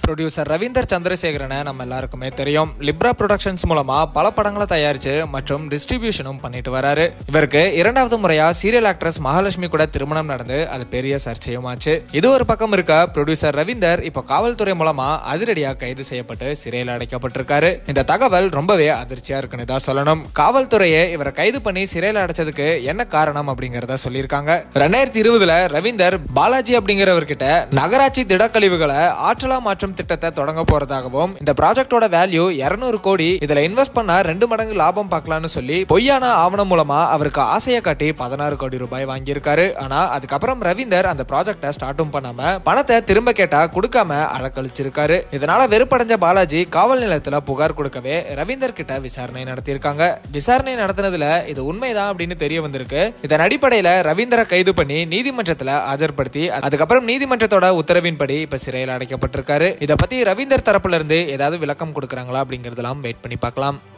Producer Ravinder சந்திரசேகரனை நம்ம எல்லாருக்குமே தெரியும். லிப்ரா ப்ரொடக்ஷன்ஸ் மூலமா பல படங்களை தயாரிச்சு மற்றும் டிஸ்ட்ரிபியூஷனும் பண்ணிட்டு வராரு. இவருக்கு இரண்டாவது முறையா சீரியல் ஆக்ட்ரஸ் மகாலட்சுமி கூட திருமணம் நடந்து அது பெரிய சர்ச்சையுமாச்சு. இது ஒரு பக்கம் இருக்க, ப்ரொடியூசர் ரவீந்தர் இப்போ காவல்துறை மூலமா அதிரடியா கைது செய்யப்பட்டு சிறையில் அடைக்கப்பட்டிருக்காரு. இந்த தகவல் ரொம்பவே அதிர்ச்சியா இருக்குன்னு தான் சொல்லணும். காவல்துறையே இவரை கைது பண்ணி சிறையில் அடைச்சதுக்கு என்ன காரணம் அப்படிங்கறத சொல்லியிருக்காங்க. 2020 ரவீந்தர் பாலாஜி அப்படிங்கிறவர்கிட்ட நகராட்சி திடக்கழிவுகளை ஆற்றலா மாற்றும் திட்டத்தை தொடங்க போறதாகவும், இந்த ப்ராஜெக்டோட வேல்யூ 200 கோடி, இதுல இன்வெஸ்ட் பண்ணா 2 மடங்கு லாபம் பார்க்கலாம்னு சொல்லி பொய்யான ஆவணம் மூலமா அவருக்கு ஆசையை காட்டி 16 கோடி ரூபாய் வாங்கியிருக்காரு. ஆனா அதுக்கப்புறம் ரவீந்தர் அந்த ப்ராஜெக்டை ஸ்டார்ட்டும் பண்ணாம பணத்தை திரும்ப கேட்டா கொடுக்காம அழக்கழிச்சிருக்காரு. இதனால வெறுப்படைஞ்ச பாலாஜி காவல் நிலையத்துல புகார் கொடுக்கவே ரவீந்தர் கிட்ட விசாரணை நடத்தியிருக்காங்க. விசாரணை நடத்தினதுல இது உண்மைதான் அப்படின்னு தெரிய வந்திருக்கு. இதன் அடிப்படையில ரவீந்தரை கைது பண்ணி நீதிமன்றத்துல ஆஜர்படுத்தி அதுக்கப்புறம் நீதிமன்றத்தோட உத்தரவின்படி இப்ப சிறையில் அடைக்கப்பட்டிருக்காரு. இதை பத்தி ரவீந்தர் தரப்புல இருந்து ஏதாவது விளக்கம் கொடுக்கறாங்களா அப்படிங்கறதெல்லாம் வெயிட் பண்ணி பார்க்கலாம்.